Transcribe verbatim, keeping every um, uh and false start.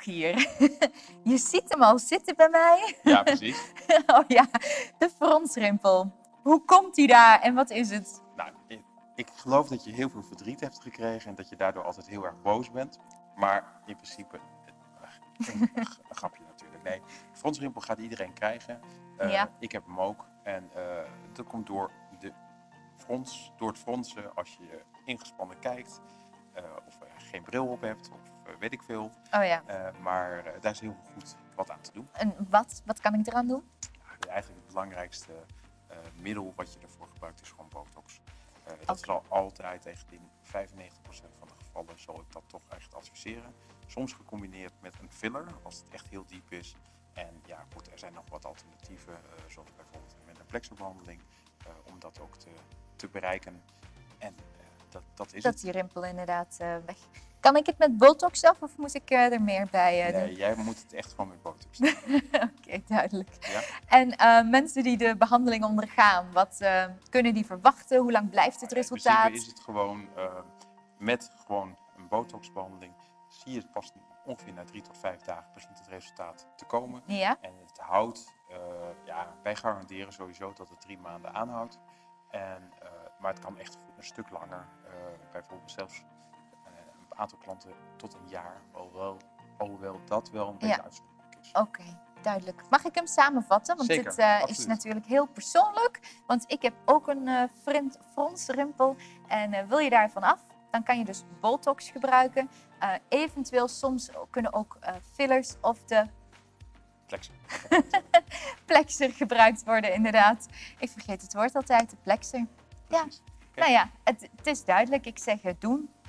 toch hier. Je ziet hem al zitten bij mij. Ja, precies. Oh ja, de fronsrimpel. Hoe komt die daar en wat is het? Nou, ik, ik geloof dat je heel veel verdriet hebt gekregen en dat je daardoor altijd heel erg boos bent. Maar in principe, eh, een, een grapje natuurlijk. Nee, fronsrimpel gaat iedereen krijgen. Uh, Ja. Ik heb hem ook. En uh, dat komt door, de frons, door het fronsen als je ingespannen kijkt. Uh, of uh, geen bril op hebt of uh, weet ik veel. Oh ja. Uh, maar uh, daar is heel goed wat aan te doen. En wat? Wat kan ik eraan doen? Ja, eigenlijk het belangrijkste uh, middel wat je ervoor gebruikt is gewoon botox. Uh, dat Okay. zal altijd echt in vijfennegentig procent van de gevallen zal ik dat toch echt adviseren. Soms gecombineerd met een filler als het echt heel diep is. En ja, goed, er zijn nog wat alternatieven, uh, zoals bijvoorbeeld met een plexerbehandeling, uh, om dat ook te, te bereiken. En uh, dat, dat is dat het. die rimpel inderdaad uh, weg. Kan ik het met botox af of moet ik uh, er meer bij uh, nee, doen? jij moet het echt gewoon met botox doen. Oké, okay, duidelijk. Ja? En uh, mensen die de behandeling ondergaan, wat uh, kunnen die verwachten? Hoe lang blijft het resultaat? In principe is het gewoon uh, met gewoon een botoxbehandeling zie je het pas ongeveer na drie tot vijf dagen begint het resultaat te komen. Ja? En het houdt, uh, ja, wij garanderen sowieso dat het drie maanden aanhoudt. En, uh, maar het kan echt een stuk langer, uh, bijvoorbeeld zelfs uh, een aantal klanten tot een jaar, alhoewel, alhoewel dat wel een beetje ja. uitzonderlijk is. Oké, okay, duidelijk. Mag ik hem samenvatten? Want Zeker, dit uh, absoluut. is natuurlijk heel persoonlijk. Want ik heb ook een uh, fronsrimpel en uh, wil je daarvan af? Dan kan je dus botox gebruiken. Uh, eventueel soms kunnen ook uh, fillers of de plexer. plexer gebruikt worden, inderdaad. Ik vergeet het woord altijd, de plexer. Precies. Ja. Okay. Nou ja, het, het is duidelijk. Ik zeg uh, doen.